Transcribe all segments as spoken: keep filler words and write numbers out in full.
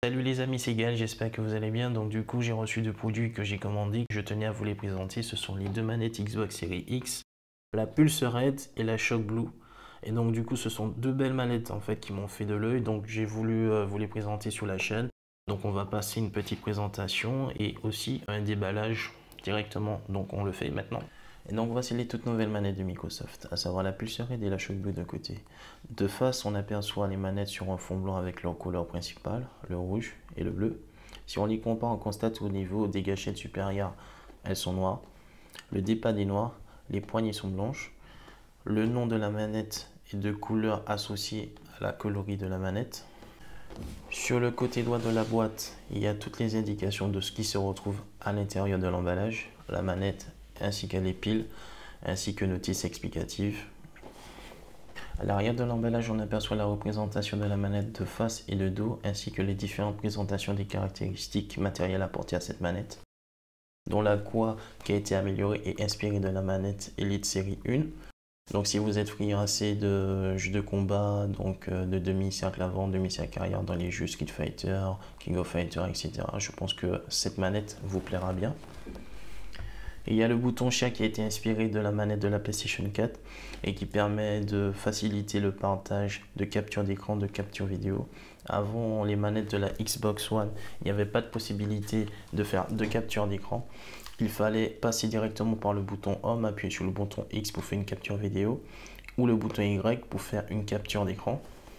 Salut les amis, c'est Gaël, j'espère que vous allez bien. Donc du coup, j'ai reçu deux produits que j'ai commandés, que je tenais à vous les présenter. Ce sont les deux manettes Xbox Series X, la Pulse Red et la Shock Blue. Et donc du coup, ce sont deux belles manettes en fait qui m'ont fait de l'œil. Donc j'ai voulu euh, vous les présenter sur la chaîne. Donc on va passer une petite présentation et aussi un déballage directement. Donc on le fait maintenant. Et donc voici les toutes nouvelles manettes de Microsoft, à savoir la Pulse Red et la Shock Blue d'un côté. De face, on aperçoit les manettes sur un fond blanc avec leur couleur principale, le rouge et le bleu. Si on les compare, on constate au niveau des gâchettes supérieures, elles sont noires. Le D-pad est noir, les poignées sont blanches. Le nom de la manette est de couleur associée à la coloris de la manette. Sur le côté droit de la boîte, il y a toutes les indications de ce qui se retrouve à l'intérieur de l'emballage, la manette ainsi que les piles, ainsi que notices explicatives. À l'arrière de l'emballage, on aperçoit la représentation de la manette de face et de dos, ainsi que les différentes présentations des caractéristiques matérielles apportées à cette manette, dont la Q A qui a été améliorée et inspirée de la manette Elite Série un. Donc si vous êtes friandé de jeux de combat, donc de demi-cercle avant, demi-cercle arrière dans les jeux Street Fighter, King of Fighters, et cetera, je pense que cette manette vous plaira bien. Et il y a le bouton chat qui a été inspiré de la manette de la PlayStation quatre et qui permet de faciliter le partage de capture d'écran, de capture vidéo. Avant les manettes de la Xbox One, il n'y avait pas de possibilité de faire de capture d'écran. Il fallait passer directement par le bouton Home, appuyer sur le bouton X pour faire une capture vidéo ou le bouton Y pour faire une capture d'écran.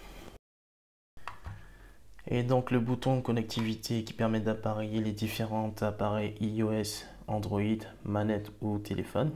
Et donc le bouton connectivité qui permet d'appareiller les différents appareils iOS, Android, manette ou téléphone.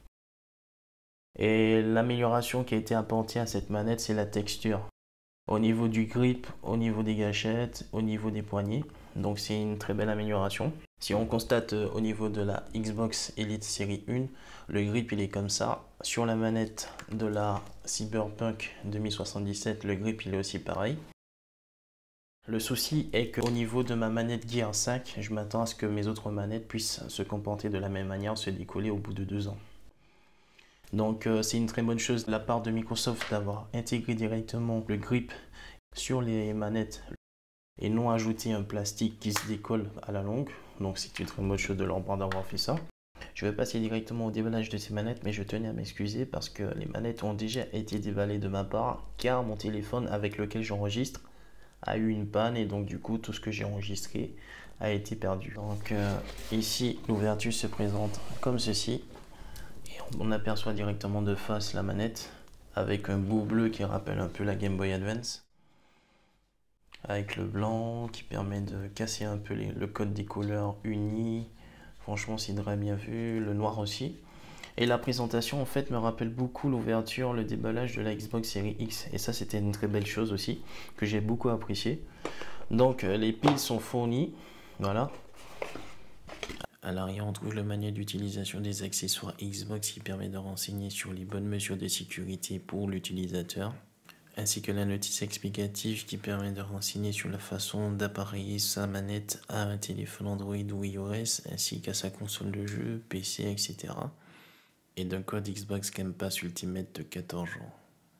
Et l'amélioration qui a été apportée à cette manette, c'est la texture. Au niveau du grip, au niveau des gâchettes, au niveau des poignées. Donc c'est une très belle amélioration. Si on constate euh, au niveau de la Xbox Elite Série un, le grip il est comme ça. Sur la manette de la Cyberpunk deux mille soixante-dix-sept, le grip il est aussi pareil. Le souci est qu'au niveau de ma manette Gear cinq, je m'attends à ce que mes autres manettes puissent se comporter de la même manière, se décoller au bout de deux ans. Donc euh, c'est une très bonne chose de la part de Microsoft d'avoir intégré directement le grip sur les manettes et non ajouté un plastique qui se décolle à la longue. Donc c'est une très bonne chose de leur part d'avoir fait ça. Je vais passer directement au déballage de ces manettes, mais je tenais à m'excuser parce que les manettes ont déjà été déballées de ma part car mon téléphone avec lequel j'enregistre a eu une panne et donc du coup tout ce que j'ai enregistré a été perdu. Donc euh, ici l'ouverture se présente comme ceci et on aperçoit directement de face la manette avec un bout bleu qui rappelle un peu la Game Boy Advance, avec le blanc qui permet de casser un peu les, le code des couleurs unis. Franchement c'est très bien vu, le noir aussi. Et la présentation en fait me rappelle beaucoup l'ouverture, le déballage de la Xbox Series X. Et ça c'était une très belle chose aussi, que j'ai beaucoup apprécié. Donc les piles sont fournies, voilà. À l'arrière on trouve le manuel d'utilisation des accessoires Xbox qui permet de renseigner sur les bonnes mesures de sécurité pour l'utilisateur, ainsi que la notice explicative qui permet de renseigner sur la façon d'appareiller sa manette à un téléphone Android ou iOS, ainsi qu'à sa console de jeu, P C, et cetera. Et d'un code Xbox Game Pass Ultimate de quatorze jours.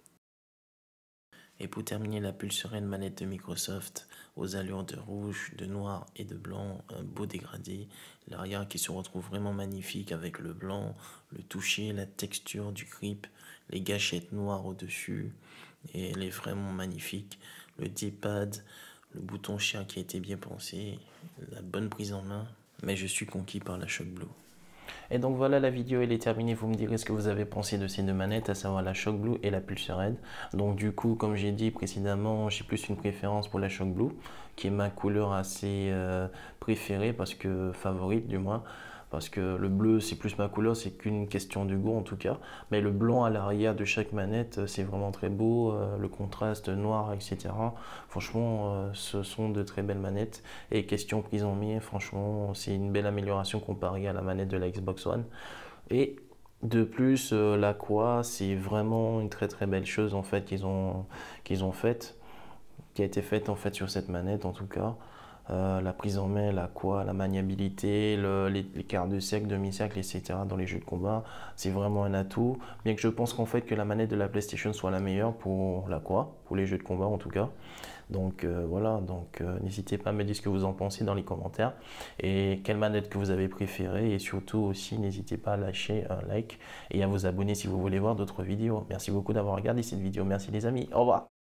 Et pour terminer, la Pulse Red manette de Microsoft aux allures de rouge, de noir et de blanc, un beau dégradé. L'arrière qui se retrouve vraiment magnifique avec le blanc, le toucher, la texture du grip, les gâchettes noires au-dessus. Et elle est vraiment magnifique. Le D-pad, le bouton chien qui a été bien pensé, la bonne prise en main. Mais je suis conquis par la Shock Blue. Et donc voilà, la vidéo elle est terminée. Vous me direz ce que vous avez pensé de ces deux manettes, à savoir la Shock Blue et la Pulse Red. Donc du coup, comme j'ai dit précédemment, j'ai plus une préférence pour la Shock Blue, qui est ma couleur assez euh, préférée, parce que favorite du moins. Parce que le bleu c'est plus ma couleur, c'est qu'une question de goût en tout cas. Mais le blanc à l'arrière de chaque manette, c'est vraiment très beau, euh, le contraste noir, et cetera. Franchement, euh, ce sont de très belles manettes. Et question prise en main, franchement, c'est une belle amélioration comparée à la manette de la Xbox One. Et de plus, euh, la Q A, c'est vraiment une très très belle chose en fait qu'ils ont, qu'ils ont faite, qui a été faite en fait sur cette manette en tout cas. Euh, la prise en main, la quoi, la maniabilité, le, les, les quarts de cercle, demi-cercle, et cetera dans les jeux de combat, c'est vraiment un atout. Bien que je pense qu'en fait que la manette de la PlayStation soit la meilleure pour la quoi, pour les jeux de combat en tout cas. Donc euh, voilà, donc euh, n'hésitez pas à me dire ce que vous en pensez dans les commentaires et quelle manette que vous avez préférée, et surtout aussi n'hésitez pas à lâcher un like et à vous abonner si vous voulez voir d'autres vidéos. Merci beaucoup d'avoir regardé cette vidéo, merci les amis, au revoir.